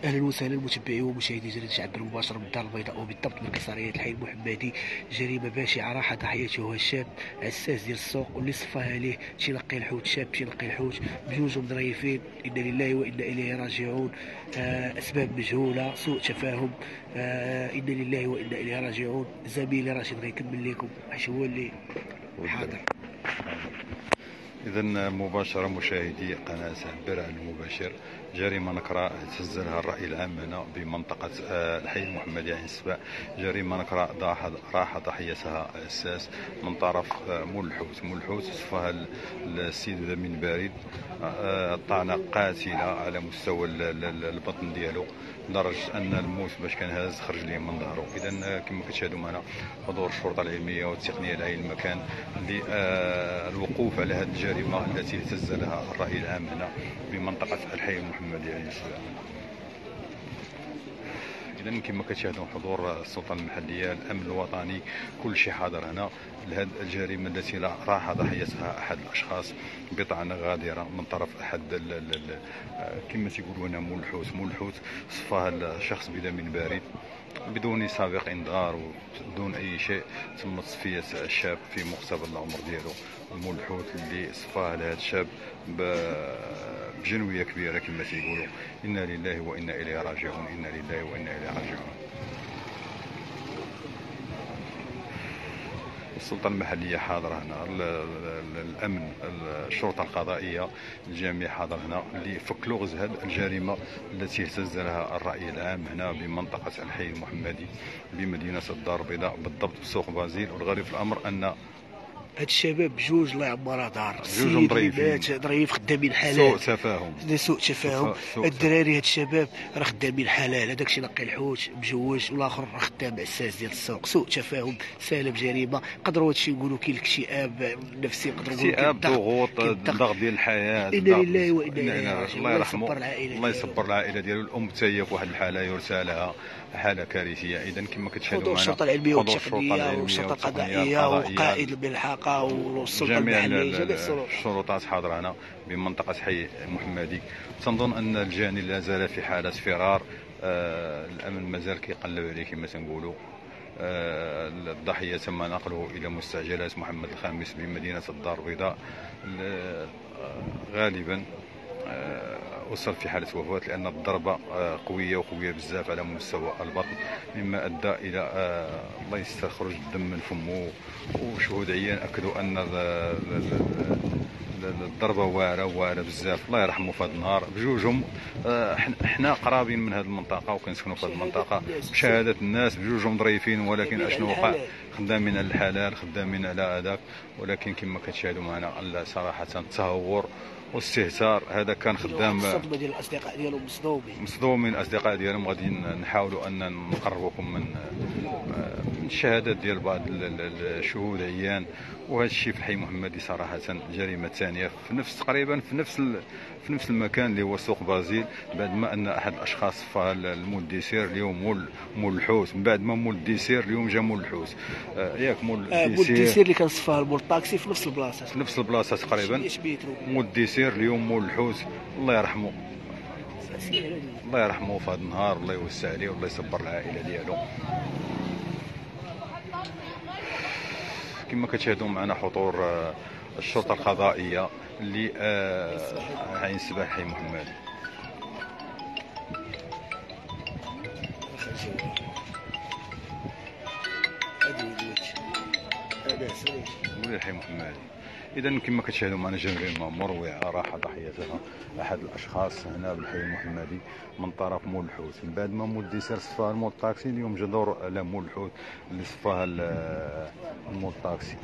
اهلا وسهلا متابعي ومشاهدي جريده شعب المباشر من الدار البيضاء وبالضبط من قيصريه الحي المحمدي. جريمه بشعه راح ضحيتها شاب عساس ديال السوق واللي صفاها ليه تينقي الحوت، شاب تينقي الحوت بجوج مظريفين. انا لله وانا اليه راجعون. اسباب مجهوله، سوء تفاهم. انا لله وانا اليه راجعون. زميلي راشد غيكمل لكم اش هو اللي حاضر. إذا مباشرة مشاهدي قناة برع المباشر، جريمة نكراء اهتزلها الرأي العام هنا بمنطقة الحي المحمدي عين السباع. جريمة نكراء راح ضحيتها عساس من طرف مول الحوت صفاها السيد من بارد. طعنة قاتلة على مستوى البطن ديالو لدرجة أن الموت باش كان هاز خرج ليه من ظهره. إذا كما كتشاهدوا معنا حضور الشرطة العلمية والتقنية لهذا المكان للوقوف على هذه الجريمة التي اهتز لها الرأي العام هنا بمنطقة الحي المحمدي عين السباع. إذا كما كتشاهدون حضور السلطة المحلية، الأمن الوطني، كل شيء حاضر هنا لهذه الجريمة التي راح ضحيتها أحد الأشخاص بطعنة غادرة من طرف أحد كما تيقولوا هنا مول الحوت صفاها الشخص بدم بارد بدون سابق انذار ودون اي شيء. تم تصفيه الشاب في مقتبل العمر ديالو. مول الحوت اللي صفاه لهذا الشاب بجنويه كبيره كما تيقولوا. انا لله وانا اليه راجعون، انا لله وانا اليه راجعون. السلطة المحلية حاضرة هنا، الأمن، الشرطة القضائية، الجميع حاضر هنا لفك لغز هذه الجريمة التي اهتز لها الرأي العام هنا بمنطقة الحي المحمدي بمدينة الدار البيضاء، بالضبط بسوق بازيل. والغريب في الأمر أن هاد الشباب بجوج الله يعمرها دار، بجوج مظريفين ظريف خدامين حلال. سوء تفاهم. الدراري هاد الشباب راه خدامين حلال، هذاك شي نقي الحوت مجوج والاخر راه خدام عساس ديال السوق. سوء تفاهم سالب جريمه. نقدروا هادشي نقولوا كاين الاكتئاب النفسي، نقدروا نقولوا اكتئاب، ضغوط، الضغط ديال الحياه. انا لله وانا اليه. الله يرحمه، الله يصبر العائله ديالو. الام حتى هي في واحد الحاله يرثى لها حاله كارثيه. اذا كما كتشاهدوا معنا الشرطه العلميه والتقنيه والشرطه القضائيه وقائد الملحقه والسلطه المحليه، جميع الشرطات حاضره هنا بمنطقه حي محمدي. تنظن ان الجاني لا زال في حاله فرار. الامن مازال كيقلب عليه كما تنقولوا. الضحيه تم نقله الى مستعجلات محمد الخامس بمدينه الدار البيضاء. غالبا وصل في حالة وفاة لأن الضربة قوية بزاف على مستوى البطن، مما أدى إلى الله يستر خروج الدم من فمه. وشهود عيان أكدوا أن الضربة واعرة بزاف. الله يرحمه في هذا النهار بجوجهم. حنا قرابين من هذه المنطقة وكنسكنوا في هذه المنطقة بشهادة الناس، بجوجهم ظريفين، ولكن اشنو وقع؟ خدامين على الحلال، خدامين على هذاك. ولكن كما كتشاهدوا معنا صراحة التهور واستهتار. هذا كان خدام الصدمه ديال الاصدقاء ديالو، مصدومين الاصدقاء ديالهم. غادي نحاولوا ان نقربكم من الشهادات ديال بعض الشهود عيان. وهذا الشيء في الحي محمدي صراحه جريمه ثانيه تقريبا في نفس المكان اللي هو سوق بازيل. بعد ما ان احد الاشخاص صفى المول ديسير اليوم مول الحوت، من بعد ما مول ديسير اليوم جا مول الحوت. ياك مول ديسير اللي كان صفاه المول الطاكسي في نفس البلاصه تقريبا. مول ديسير اليوم مول الحوت. الله يرحمه، الله يرحمه في هذا النهار. الله يوسع عليه والله يصبر العائله ديالو. كما كتشاهدوا معنا حضور الشرطه القضائيه اللي عين السباع حي محمد. الحي محمد. اذا كما كتشاهدوا معنا جريمه مروعه راح ضحيتها احد الاشخاص هنا بالحي المحمدي من طرف مول الحوت. من بعد ما مول ديسير صفاها المول الطاكسي، اليوم جا دور على مول الحوت اللي صفاها المول الطاكسي.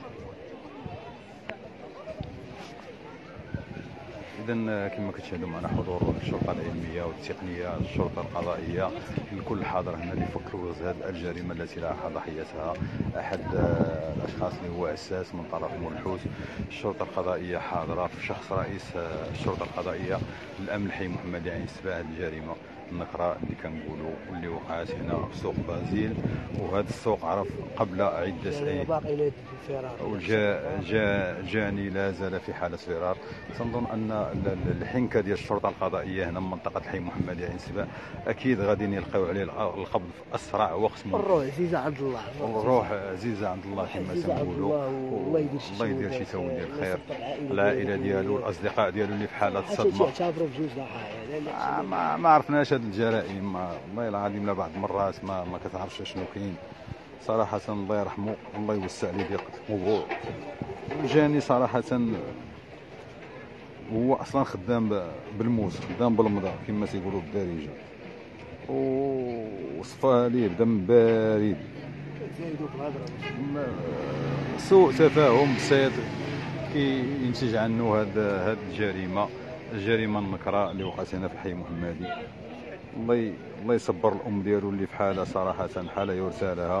إذا كما كتشاهدوا معنا حضور الشرطة العلمية والتقنية، الشرطة القضائية، الكل حاضر هنا لفك لغز هذه الجريمة التي راح ضحيتها أحد الأشخاص اللي هو عساس من طرف مول الحوت. الشرطة القضائية حاضرة في شخص رئيس الشرطة القضائية، الأمن الحي محمدي عين السباع. هذه الجريمة النكره اللي كنقولوا واللي وقعت هنا في سوق بازيل. وهذا السوق عرف قبل عده ايام جاني لا زال في حاله فرار. تنظن ان الحنكه ديال الشرطه القضائيه هنا من منطقه الحي محمد يعين سباع اكيد غادي يلقاو عليه القبض في اسرع وقت ممكن. الروح عزيزه عند الله، الروح عزيزه عند الله كما تنقولوا. الله يدير شي تاول ديال الخير. العائله ديالو الاصدقاء ديالو اللي في حاله صدمه تعتبروا بجوج ضحايا. ما عرفناش هاد الجرائم والله العظيم لا بعض المرات ما كتعرفش شنو كاين صراحه. الله يرحمه الله يوسع ليه ضيق. وجاني صراحه هو اصلا خدام بالموس، خدام بالمضى كما تيقولوا بالدارجه، وصفى ليه بدم بارد. سوء تفاهم بسيط كينتج عنه هاد الجريمه النكره اللي وقعت هنا في الحي محمدي. الله يصبر الام ديالو اللي في حاله صراحه حاله يرثى لها.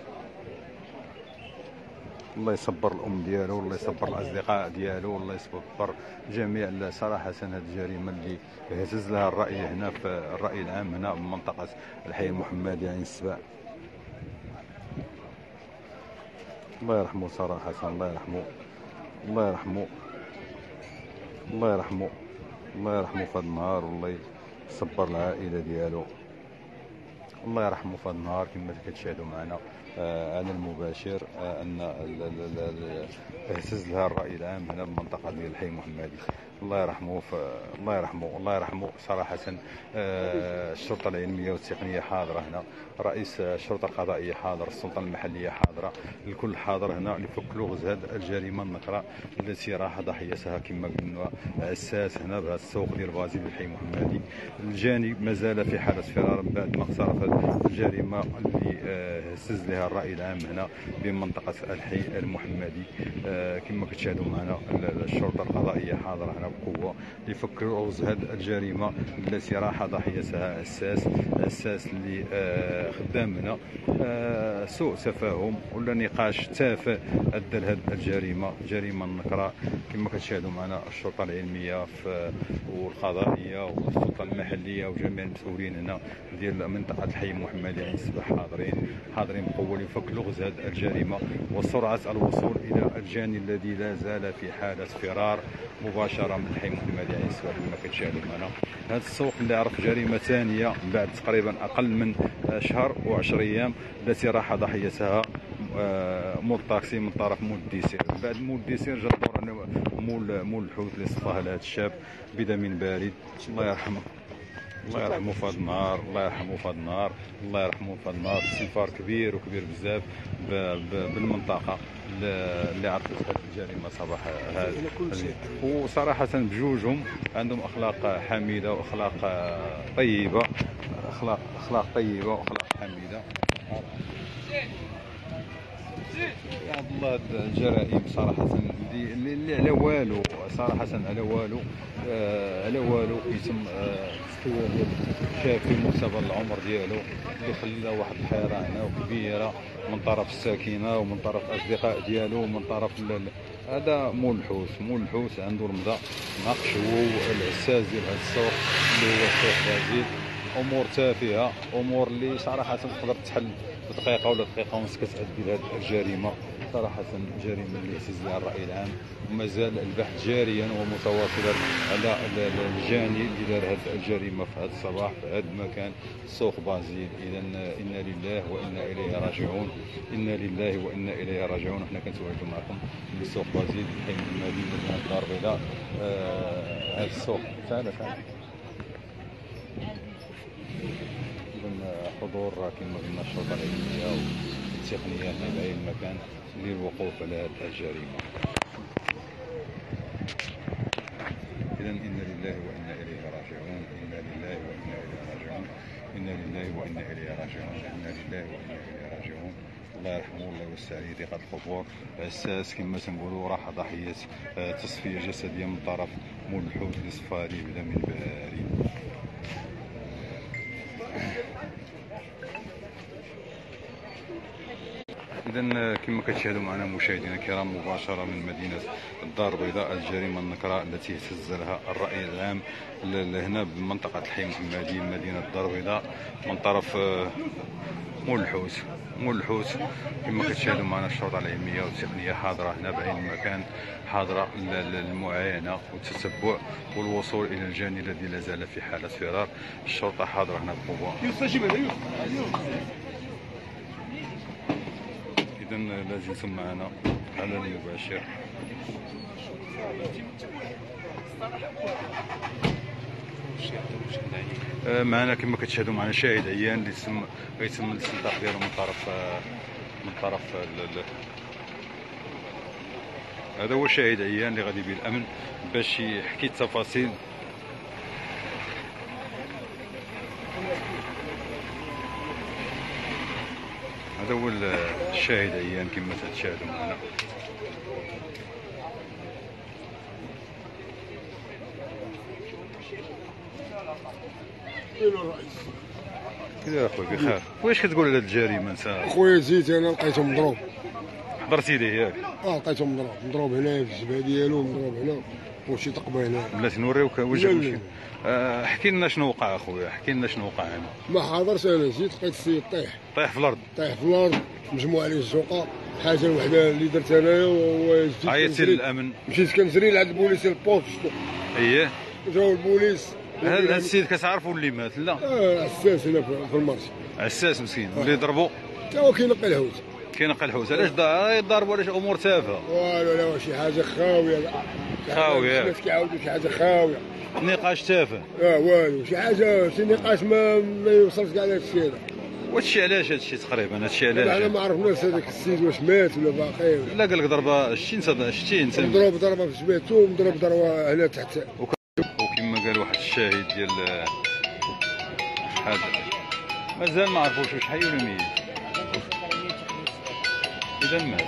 الله يصبر الام ديالو، الله يصبر الاصدقاء ديالو، الله يصبر جميع صراحه هذه الجريمه اللي هزز لها الراي هنا في الراي العام هنا بمنطقه الحي المحمدي عين السباع. الله يرحمه صراحه، الله يرحمه الله يرحمه الله يرحمه الله يرحمه في هذا النهار، والله يصبر العائله ديالو. الله يرحمه في هذا النهار كما كتشاهدوا معنا على المباشر ان اهتز لها الراي العام هنا بالمنطقه ديال الحي المحمدي. الله يرحمه الله يرحمه صراحه. الشرطه العلميه والتقنيه حاضره هنا، رئيس الشرطه القضائيه حاضر، السلطه المحليه حاضره، الكل حاضر هنا لفك لغز هذه الجريمه النكره التي راح ضحيتها كما قلنا عساس هنا بهذا السوق ديال بازيل الحي المحمدي. الجاني مازال في حاله فرار من بعد ما اقترفت الجريمه اللي هزز لها الراي العام هنا بمنطقه الحي المحمدي. كما كتشاهدوا معنا الشرطه القضائيه حاضره هنا بقوه لفك لغز هذه الجريمه التي راح ضحيتها عساس اللي خدام هنا. سوء تفاهم ولا نقاش تافه ادى لهذه جريمه النكره كما كتشاهدوا معنا الشرطه العلميه والقضائيه والسلطه المحليه وجميع المسؤولين هنا ديال منطقه الحي محمد عين السباع حاضرين بقوه لفك لغز هذه الجريمه وسرعه الوصول الى الجاني الذي لا زال في حاله فرار مباشره من الحي محمد عين السباع كما كتشاهدوا معنا. هذا السوق اللي عرف جريمه ثانيه بعد تقريبا اقل من شهر و10 ايام التي راح ضحيتها مول الطاكسي من طرف مول الديسير. بعد مول الديسير جا الدور مول الحوت اللي صفاه لهذا الشاب بدم بارد. الله يرحمه في هذا النهار، الله يرحمه في هذا النهار. استنفار كبير بزاف بالمنطقه اللي عرفت هذه الجريمه صباح هذا. وصراحه بجوجهم عندهم اخلاق حميده واخلاق طيبه، اخلاق طيبه واخلاق حميده. يا الله الجرائم صراحه اللي على والو صراحه على والو يتم تسوير ديال شاب في مقتبل العمر ديالو اللي خلى واحد الحيره هنا كبيره من طرف الساكنه ومن طرف الاصدقاء ديالو ومن طرف هذا مول الحوت عنده المضى ناقش هو العساس ديال هذا السوق اللي هو سوق بازيل. امور تافهه، امور اللي صراحه تقدر تحل بدقيقه ولا دقيقه ونص كتأدي لهذه الجريمه. صراحه جريمه اللي اهتز لها الراي العام ومازال البحث جاريا ومتواصلا على الجاني اللي دار هذه الجريمه في هذا الصباح في هذا المكان سوق بازيل. اذا انا لله وانا اليه راجعون، وحنا كنتواجدوا معكم في سوق بازيل حي المحمدي مدينه الدار البيضاء. هذا السوق فعلا حضور كما قلنا الشرطه العلميه والتقنيه في اي مكان للوقوف على هذه الجريمه. اذا انا لله وانا اليه راجعون. الله يرحمه الله يوسع عليه ضيق القبور. عساس كما تنقولوا راح ضحيه تصفيه جسديه من طرف مول الحوت اللي صفى عليه بدم بارد. اذا كما كتشاهدوا معنا مشاهدينا الكرام مباشره من مدينه الدار البيضاء، الجريمه النكراء التي اهتز لها الراي العام هنا بمنطقه الحي المحمدي مدينه الدار البيضاء من طرف مول الحوت. كما كتشاهدوا معنا الشرطه العلميه والتقنيه حاضره هنا بعين المكان، حاضره للمعاينه والتتبع والوصول الى الجاني الذي لا زال في حاله فرار. الشرطه حاضره هنا بقوه. إذا لازلتم معنا على المباشر. معنا كما كتشاهدوا معنا شاهد عيان اللي غيتم الاستنطاق ديالو من طرف هذا هو شاهد عيان اللي غادي بالامن باش يحكي التفاصيل. هذا هو الشاهد عيان كما تشاهدوا معنا. كذا اخويا بخير، واش كتقول على هاد الجريمه انت؟ اخويا جيت انا لقيته مضروب. حضرتي ليه ياك؟ لقيته مضروب هنا في الجبهه ديالو، مضروب هنا وشي طقبه هنا. بلاتي نوريوك وجهك مشكل. احكي لنا شنو وقع اخويا، احكي لنا شنو وقع هنا. ما حاضرش انا، جيت لقيت السيد طيح في الارض. مجموع عليه الزوقه. الحاجه الوحده اللي درت انايا هو عيطتي للامن؟ مشيت كنسري لعند البوليس البوست. اييه جاو البوليس. هذا السيد كتعرفوا اللي مات؟ لا عساس هنا في المرسي، عساس مسكين واللي ضربوا تا هو كينقي الحوت. علاش ضربوا؟ علاش امور تافهه؟ والو لا شي حاجه خاويه. الناس كيعاودوا شي حاجه خاويه، نقاش تافه. والو شي نقاش ما يوصلش كاع لهذا الشيء هذا. وهادشي علاش هادشي تقريبا؟ هادشي علاش؟ انا ما عرفناش هذاك السيد واش مات ولا باقي. لا قال لك ضربه. شتي انت ضربه في جبهته، مضروب ضربه هنا تحت. وكما قال واحد الشاهد ديال هذا مازال ما عرفوش واش حي ولا ميت. اذا مات.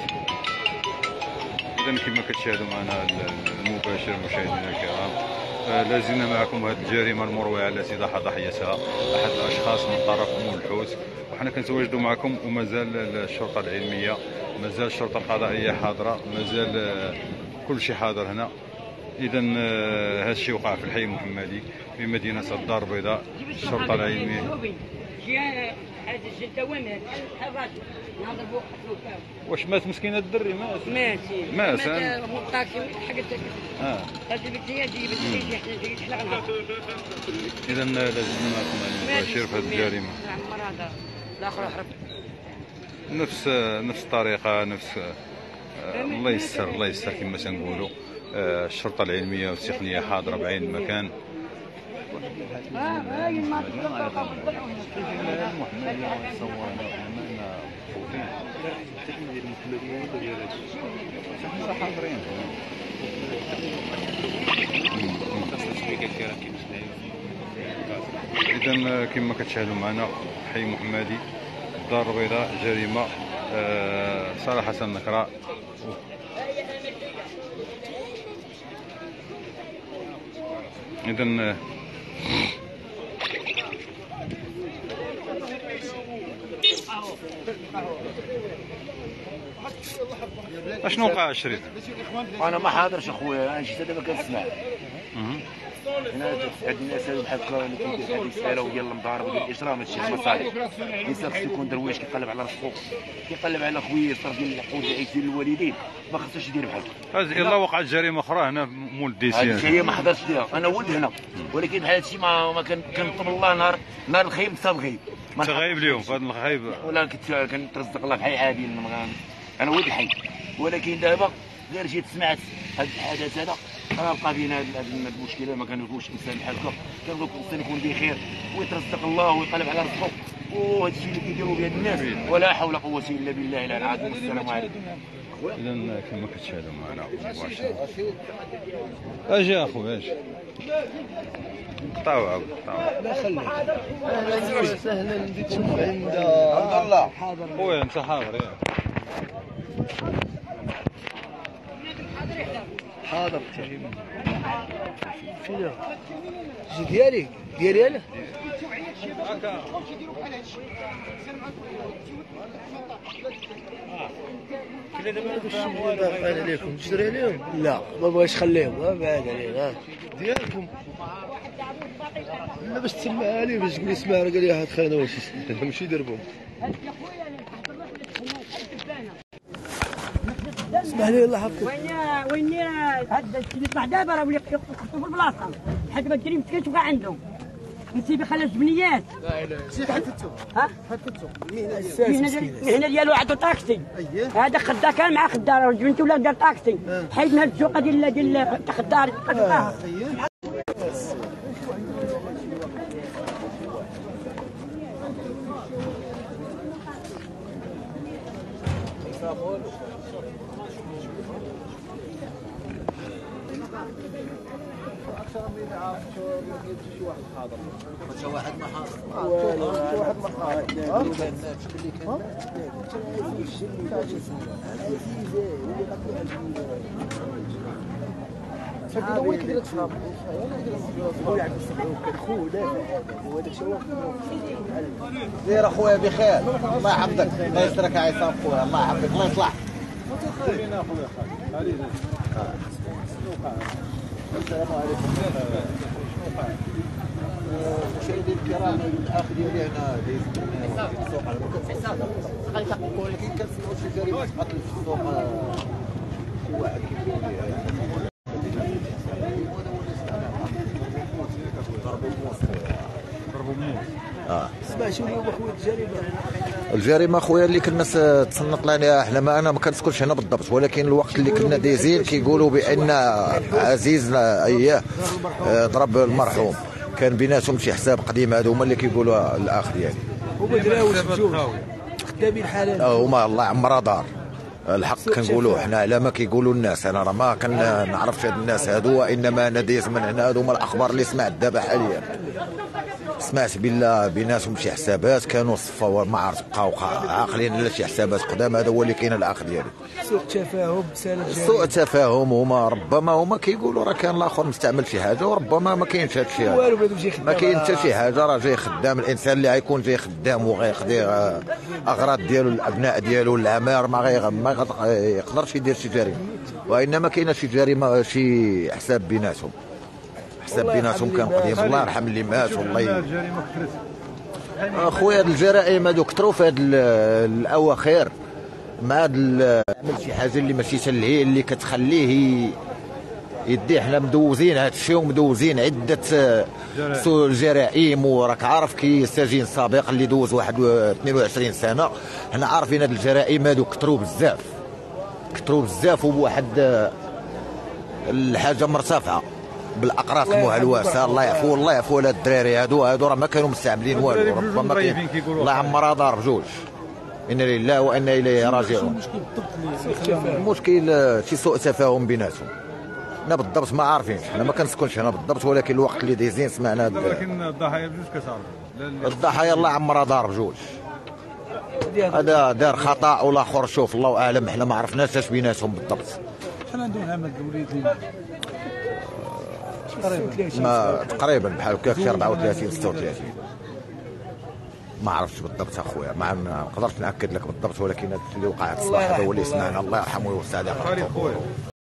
اذا كما كتشاهدوا معنا المباشر مشاهدينا الكرام، لازلنا معكم هذه الجريمه المروعه التي ضحى ضحيتها احد الاشخاص من طرف مول الحوت، وحنا كنتواجدوا معكم ومازال الشرطه العلميه، مازال الشرطه القضائيه حاضره، مازال كل شيء حاضر هنا. اذا هذا الشيء وقع في الحي المحمدي في مدينه الدار البيضاء. الشرطه العلميه هذا الجلده ومات الراجل نضربوا واش مات مسكين الدري؟ مات مطاكي حقتك. هذه بنت هي جيبت لي حنا غنهضر. اذا لازم معكم المباشر في هذه الجريمه. عمر هذا الاخر هرب نفس الطريقه، الله يسر كما تنقولوا. الشرطه العلميه والتقنيه حاضره بعين المكان. إذا كما كتشاهدوا معنا حي محمدي الدار البيضاء، جريمه صراحه نكراء. إذا اشنو وقع الشريف؟ انا ما حاضرش اخويا، انا جيت دابا كنسمع. هنا هاد الناس هادو بحال هكا اللي كيدير هاد الساله وديال المضارب وديال الاجرام، هادشي مصالح. الانسان خصو يكون درويش كيقلب على رزقو، كيقلب على خويه صرف ديال الحقوق اللي عايشين الوالدين، ما خصوش يدير بحال هكا. يلا وقعت جريمه اخرى هنا مول الديسيان. هي ما حضرتش ليها، انا ولد هنا، ولكن بحال هادشي ما كنطلب الله نهار الخيب حتى الغيب. انت غايب اليوم في هذا الخايب؟ ولا كنترزق الله بحي عادي. انا ولد الحي، ولكن دابا غير جيت سمعت هذا الحدث هذا، غنلقى فينا هذه المشكله. ما كنقولوش انسان بحال هكا، كنقول الانسان يكون بخير ويترزق الله ويقلب على رزقه، وهذا الشيء اللي كيديروا به الناس ولا حول ولا قوه الا بالله العظيم. السلام عليكم. اذا كما كتشاهدوا معنا مباشره. اجي اخويا اجي قطعوا عاود قطعوا. لا خليك. اهلا وسهلا بكم عند عبد الله. خويا انت حاضر ياك؟ حاضر. فين ديالي انا باغي عليكم تشري عليهم؟ لا ما بغيتش خليهم بعاد علينا ديالكم لا باش تسمعها لي باش تقول لي سمع راه قال لي هاد خاينه واش ماشي دربهم. اسمح لي الله يحفظك. وين هذا اللي يطلع دابا راه ولي يخطو في البلاصه حيت ما تجري مسكين تبقى عنده نسيبي خلى الجبنيات. لا اله الا الله. حددتو ها حددتو هنا ديالو عنده طاكسي. هذا خدام كان مع خدار بنتو ولا دار طاكسي حيد من هاد السوق ديال خدار قطعها. داير اخويا بخير الله يحفظك الله يسترك يا عصام خويا الله يحفظك الله يصلح. السلام عليكم. مشاهدينا الكرام الاخ ديالي هنا دايز من السوق على المكتب ولكن كنسمعوا شي جريمه قتل في السوق شي واحد كيقول لي اسمع شنو هو خويا الجريمه؟ الجريمه خويا اللي كنا تصنت لنا احنا انا ما كنسكنش هنا بالضبط ولكن الوقت اللي كنا دايزين كيقولوا بان عزيز اياه ضرب المرحوم كان بيناتهم شي حساب قديم هذو هما اللي كيقولوا الاخ ديالي هما دراوش بجوج خدامين حلال هما الله عمرها دار الحق كنقولوا حنا على ما كيقولوا الناس. انا راه ما كنعرفش هاد الناس هادو وانما انا دايز من هنا هادو هما الاخبار اللي سمعت دابا حاليا. سمعت بالله بيناتهم شي حسابات كانوا صفاو ما عرفت بقاو عاقلين على شي حسابات قدام. هذا هو اللي كاين الاخ ديالي. سوء تفاهم بسبب سوء تفاهم هما ربما هما كيقولوا راه كان الاخر مستعمل شي حاجه وربما ما كاينش هذا الشيء ما كاين حتى شي حاجه. راه جاي خدام الانسان اللي غيكون جاي خدام وغيخدي اغراض ديالو الابناء ديالو العمار ما يقدرش يدير شي جريمه وانما كاينه شي جريمه شي حساب بيناتهم. حساب بيناتهم كان قديم الله يرحم اللي مات والله. اخويا الجرائم هادو كثروا في هاد الاواخر مع عمل شي حاجه اللي ماشي تلهي اللي كتخليه يدي. حنا مدوزين هاد الشيء ومدوزين عده الجرائم وراك عارف كي سجين سابق اللي دوز واحد 22 سنه. حنا عارفين هاد الجرائم هادو كثروا بزاف وبواحد الحاجه مرتفعه بالاقراص المهلوسه. الله يعفو على الدراري هادو راه ما كانوا مستعملين والو. ربما الله عمرها دار بجوج. انا لله وانا اليه راجعون. المشكل شي سوء تفاهم بيناتهم. انا بالضبط ما عارفينش حنا ما كنسكنش هنا بالضبط ولكن الوقت اللي دايزين سمعنا ولكن الضحايا بجوج كتعرف الضحايا الله عمرها دار بجوج. هذا دار خطا والاخر شوف الله اعلم حنا ما عرفناش اش بيناتهم بالضبط. شحال عندهم عمل دولي تقريبا بحال هكاك شي 34 36 ما عرفتش بالضبط اخويا ما نقدرش ناكد لك بالضبط ولكن اللي وقع هذا الصباح هذا هو اللي سمعنا الله يرحمه ويوسع عليه.